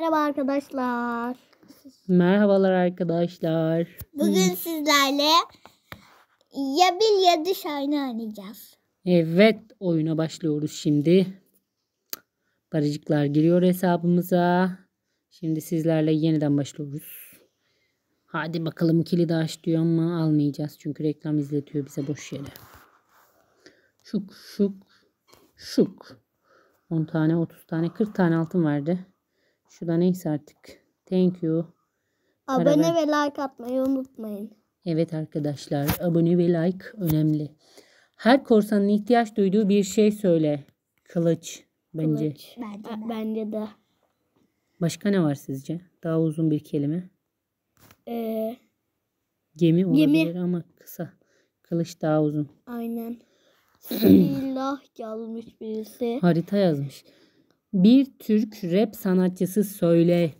Merhaba arkadaşlar. Merhabalar arkadaşlar. Bugün sizlerle ya bil ya düş oyunu oynayacağız. Evet, oyuna başlıyoruz şimdi. Barıcıklar giriyor hesabımıza. Şimdi sizlerle yeniden başlıyoruz. Hadi bakalım, kilidi aç diyor ama almayacağız. Çünkü reklam izletiyor bize boş yere. Şuk şuk şuk. 10 tane, 30 tane, 40 tane altın verdi. Şu da neyse artık. Thank you. Abone ve like atmayı unutmayın. Evet arkadaşlar, abone ve like önemli. Her korsanın ihtiyaç duyduğu bir şey söyle. Kılıç bence. Kılıç. Bence de. Başka ne var sizce? Daha uzun bir kelime. Gemi olabilir ama kısa. Kılıç daha uzun. Aynen. Silah yazmış birisi. Harita yazmış. Bir Türk rap sanatçısı söyle.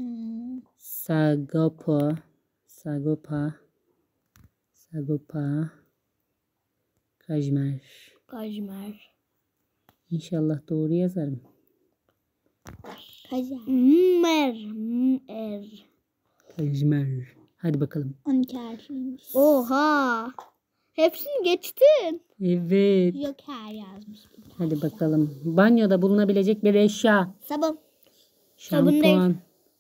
Sagopa. Sagopa. Sagopa. Kajmer. Kajmer. İnşallah doğru yazarım. Kajmer. Kajmer. Hadi bakalım. 12 harfliymiş. Oha. Hepsini geçtin. Evet. Joker yazmış. Hadi bakalım. Banyoda bulunabilecek bir eşya. Sabun. Şampuan.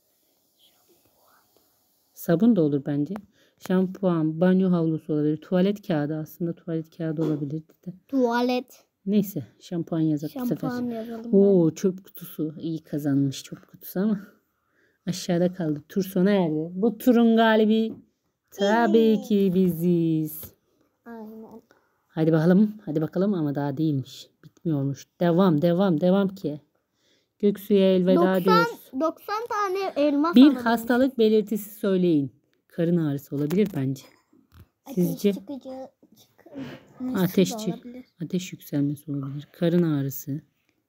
Sabun da olur bence. Şampuan, banyo havlusu olabilir. Tuvalet kağıdı, aslında tuvalet kağıdı olabilirdi de. Tuvalet. Neyse, şampuan yazalım bu sefer. Şampuan yazalım. Oo, çöp kutusu. İyi kazanmış çöp kutusu ama aşağıda kaldı. Tur sona erdi. Bu turun galibi tabii ki biziz. Aynen. Hadi bakalım. Hadi bakalım ama daha değilmiş. Bitmiyormuş. Devam ki. Göksu'ya elveda diyoruz. 90 tane elma Bir alabilirim. hastalık belirtisi söyleyin. Karın ağrısı olabilir bence. Sizce? Ateş yükselmesi olabilir. Karın ağrısı.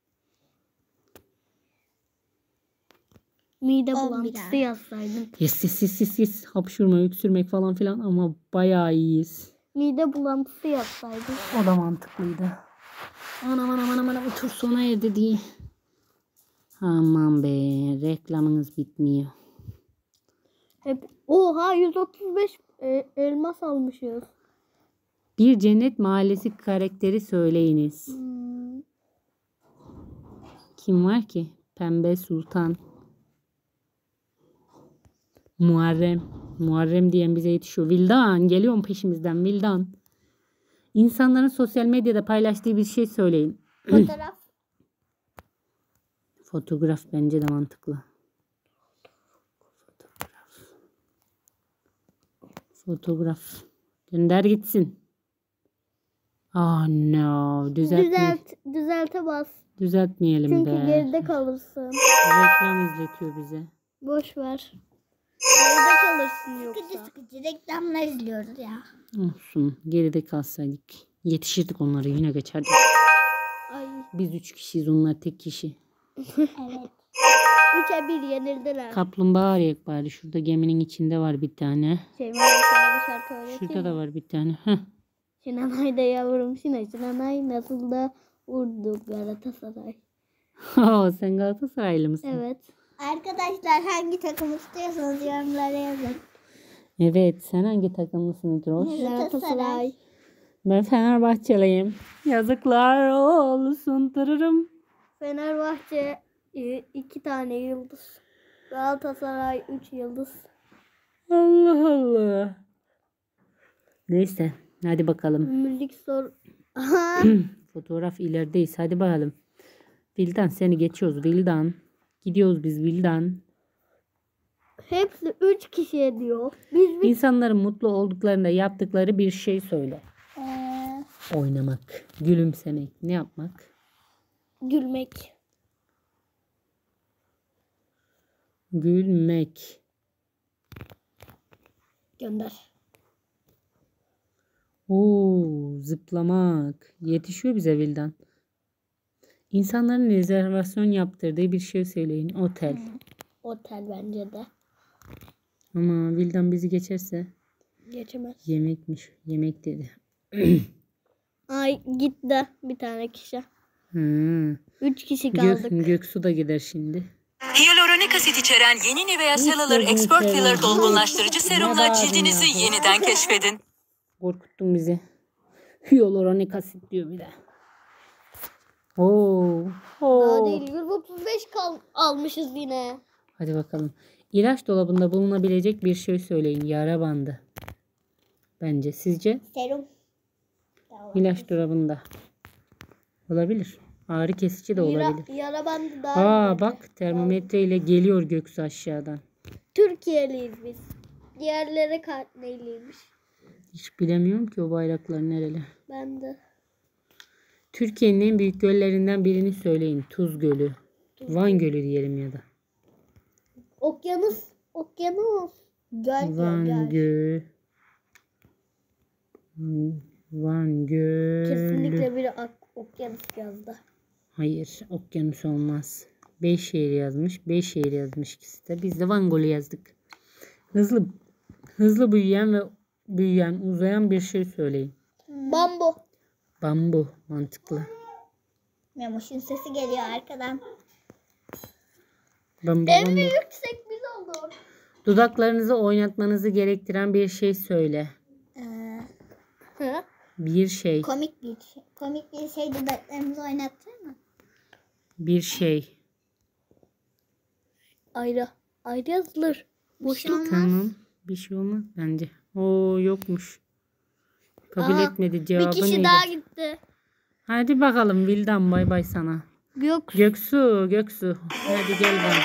Mide bulantısı yazsaydım. Yes. Hapşurma, öksürmek falan filan ama bayağı iyiyiz. Mide bulantısı yazsaydım. O da mantıklıydı. Aman bu tur sona erdi diye. Aman be, reklamınız bitmiyor. Oha 135 elmas almışız. Bir cennet mahallesi karakteri söyleyiniz. Kim var ki? Pembe Sultan. Muharrem diyen bize yetişiyor. Vildan, geliyorum peşimizden Vildan. İnsanların sosyal medyada paylaştığı bir şey söyleyin. Fotoğraf. Fotoğraf bence de mantıklı. Fotoğraf. Gönder gitsin. Oh no. Düzelte bas. Düzeltmeyelim Çünkü be. geride kalırsın. Reklam izletiyor bize. Boş ver. Geride kalırsın yoksa. Sıkıcı reklamlar izliyoruz ya. Olsun. Geride kalsaydık. Yetişirdik onları, yine geçerdik. Ay. Biz 3 kişiyiz, onlar tek kişi. Evet. 3'e 1 yenildiler. Kaplumbağa arayak bari. Şurada geminin içinde var bir tane. Şurada da var bir tane. Heh. Şinanay'da yavrum Şinanay nasıl da vurdu Galatasaray. Sen Galatasaraylı mısın? Evet. Arkadaşlar hangi takım istiyorsanız yorumlara yazın. Evet. Sen hangi takımlısın İkroş? Galatasaray. Ben Fenerbahçeliyim. Yazıklar olsun. Tırırım. Fenerbahçe 2 tane yıldız. Galatasaray 3 yıldız. Allah Allah. Neyse. Hadi bakalım. Müzik sor. Fotoğraf ilerideyiz. Hadi bakalım. Vildan, seni geçiyoruz. Vildan. Gidiyoruz biz Vildan. Hepsi 3 kişi ediyor. İnsanların mutlu olduklarında yaptıkları bir şey söyle. Oynamak. Gülümsemek. Ne yapmak? Gülmek. Gülmek. Gönder. Oo, zıplamak. Yetişiyor bize Vildan. İnsanların rezervasyon yaptırdığı bir şey söyleyin. Otel. Otel bence de. Ama Vildan bizi geçerse Geçemez. yemekmiş. Yemek dedi. Ay gitti bir tane kişi. Hı. 3 kişi kaldık. Göksu da gider şimdi. Hyaluronik asit içeren yeni Nivea Hiç Cellular gözünü Expert seveyim. Filler dolgunlaştırıcı serumla Ne cildinizi bağırıyorsun ya? yeniden keşfedin. Korkuttun bizi. Hyaluronik asit diyor bir de. Oo. Daha Oo. değil 135 almışız yine. Hadi bakalım. İlaç dolabında bulunabilecek bir şey söyleyin. Yara bandı. Bence. Sizce? Serum. İlaç dolabında. Olabilir. Ağrı kesici de olabilir. Yara bandı daha iyi. Bak termometre ile geliyor Göksu aşağıdan. Türkiye'liyiz biz. Diğerleri neyliymiş? Hiç bilemiyorum ki o bayraklar nereli. Ben de. Türkiye'nin en büyük göllerinden birini söyleyin. Tuz Gölü. Van Gölü diyelim ya da. Okyanus. Göl. Van Gölü. Van Gölü. Kesinlikle biri okyanus yazdı. Hayır, okyanus olmaz. Beyşehir yazmış. Beyşehir yazmış ikisi de. Biz de Van Gölü yazdık. Hızlı büyüyen, uzayan bir şey söyleyin. Bambu. Bambu. Mantıklı. Memoş'un sesi geliyor arkadan. Bambu. Yüksek biz olduk. Dudaklarınızı oynatmanızı gerektiren bir şey söyle. Hı? Bir şey. Komik bir şey. Komik bir şey dudaklarımızı oynatır mı? Bir şey. Ayrı. Ayrı yazılır. Boşluk. Tamam. Bir şey olmaz bence. O yokmuş. Kabul Aha, etmedi. Cevabı Bir kişi neydi? daha gitti. Hadi bakalım Vildan, bay bay sana. Yok. Göksu. Hadi gel bana.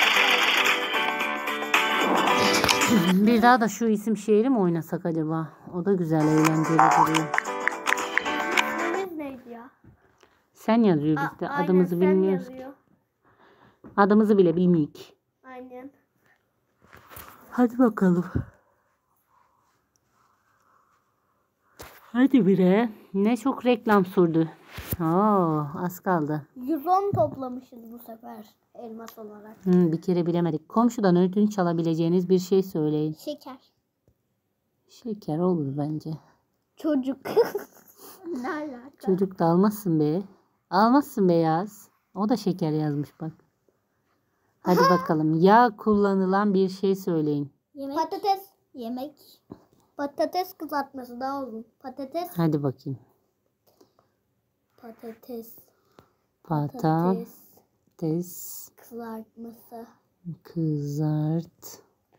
Bir daha da şu isim şehri mi oynasak acaba? O da güzel, eğlenceli duruyor. İsmimiz neydi ya? Sen yazıyor bizde. Aynen, Adımızı sen bilmiyoruz. yazıyor. Adımızı bile bilmiyoruz. Aynen. Hadi bakalım. Hadi bire. Ne çok reklam sürdü. Az kaldı. 110 toplamışız bu sefer elmas olarak. Bir kere bilemedik. Komşudan ödünç alabileceğiniz bir şey söyleyin. Şeker. Şeker olur bence. Çocuk. Ne alaka? Çocuk da almazsın be. Almazsın be yaz. O da şeker yazmış bak. Hadi bakalım. Yağ kullanılan bir şey söyleyin. Yemek. Patates. Yemek. Patates kızartması daha uzun. Patates. Hadi bakayım. Patates. Patates Kızartması. kızartması.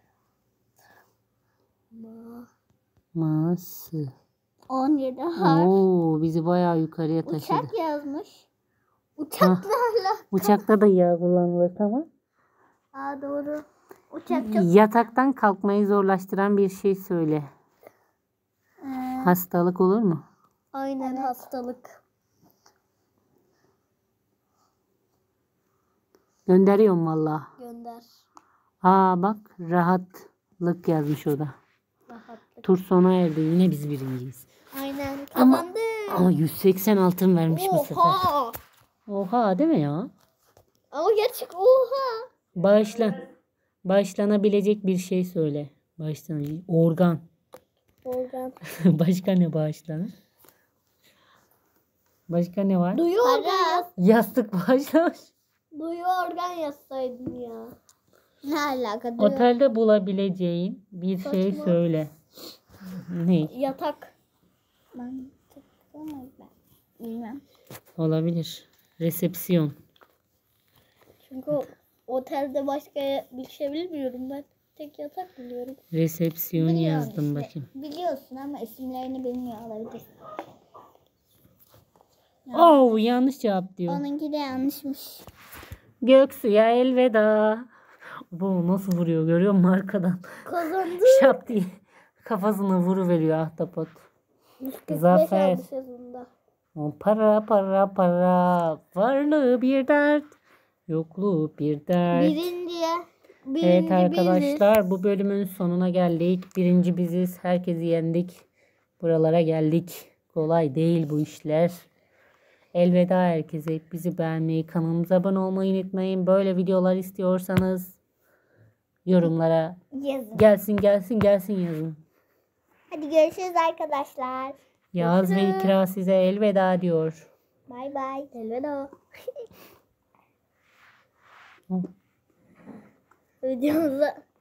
17 harf. Oo, bizi bayağı yukarıya taşıdı. Uçak yazmış. Uçaklarla. Uçakta da yağ kullanılır, tamam. Aa doğru. Uçak çok. Yataktan kalkmayı zorlaştıran bir şey söyle. Hastalık olur mu? Aynen hastalık. Gönderiyorum valla. Gönder. Bak rahatlık yazmış o da. Rahatlık. Tur sona erdi. Yine biz birinciyiz. Aynen Ama, kazandık. ama 180 altın vermiş bu sefer. Oha. Oha değil mi ya? Ama gerçek oha. Bağışlanabilecek bir şey söyle. Organ. Organ. Başka ne bağışlanır? Başka ne var? Duyu organ. Yastık bağışlamış. Duyu organ yazsaydın ya. Ne alaka? Otelde bulabileceğin bir şey Saçma. söyle. Ne? Yatak. Ben bilmem. Olabilir. Resepsiyon. Çünkü otelde başka bir şey bilmiyorum ben. Tek yatak biliyorum. Resepsiyon Biliyorum yazdım işte. bakayım. Biliyorsun ama isimlerini bilmiyor olabilir. Yanlış cevap diyor. Onunki de yanlışmış. Göksu'ya elveda. Bu nasıl vuruyor görüyor musun arkadan? Kazandı. Şap diye kafasına vuruveriyor ahtapot. 145 Zafer. almış yazında. O para. Varlığı bir dert. Yokluğu bir dert. Birinci Evet biziz. arkadaşlar, bu bölümün sonuna geldik. Birinci biziz. Herkesi yendik. Buralara geldik. Kolay değil bu işler. Elveda herkese. Bizi beğenmeyi, kanalımıza abone olmayı unutmayın. Böyle videolar istiyorsanız yorumlara Yazın. gelsin yazın. Hadi görüşürüz arkadaşlar. Yağız ve İkra size elveda diyor. Bay bay. Elveda. videomuza